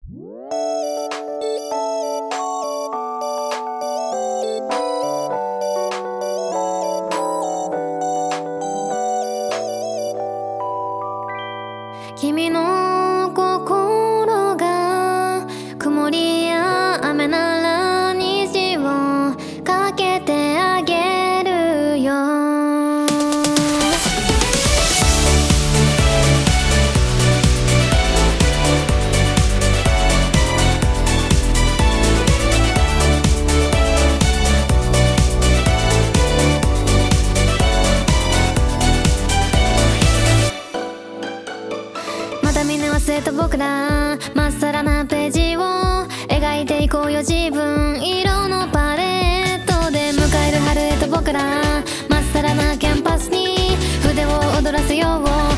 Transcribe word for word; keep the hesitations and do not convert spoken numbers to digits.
君の心が曇りや雨なら虹をかけてあげるよ。まだ見ぬ忘れた僕ら、まっさらなページを描いていこうよ自分色のパレットで迎える春へと僕ら、まっさらなキャンパスに筆を踊らせよう。